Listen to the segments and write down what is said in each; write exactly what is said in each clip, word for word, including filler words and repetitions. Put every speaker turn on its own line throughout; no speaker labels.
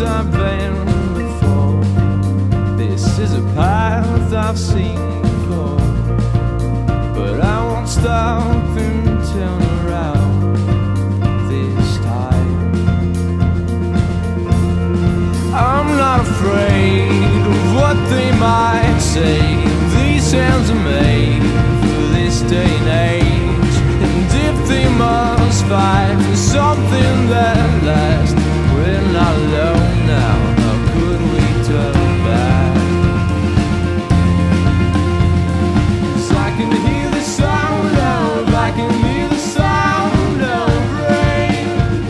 place I've been before. This is a path I've seen before, but I won't stop and turn around this time. I'm not afraid of what they might say. These hands are made for this day and age, and if they must fight for something that lasts, we're not alone now. How could we turn back? 'Cause I can hear the sound of, I can hear the sound of rain.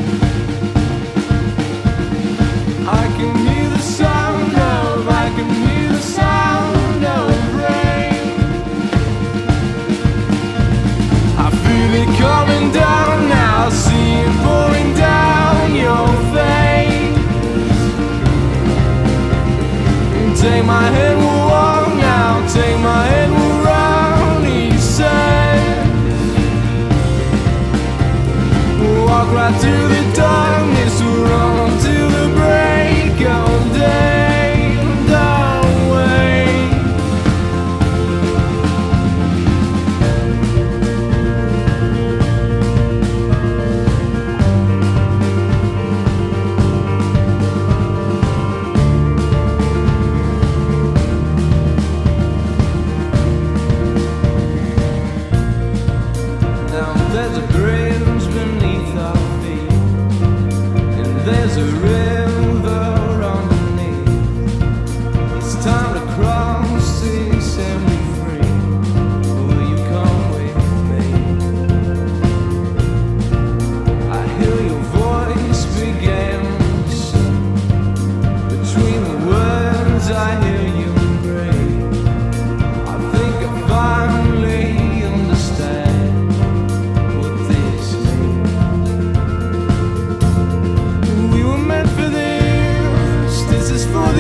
I can hear the sound of, I can hear the sound of rain. I feel it coming down now, see it pouring down your face. Take my hand, we'll walk now, take my hand, we'll run, he said. We'll walk right through the darkness, we'll run till the break of day. Don't wait. Now there's a bridge beneath our feet, and there's a river underneath. It's time to cross this and be free. Will you come with me? I hear your voice begin to sing. Between the words I hear you breathe. I think I finally understand what this means. We were meant for this, this is for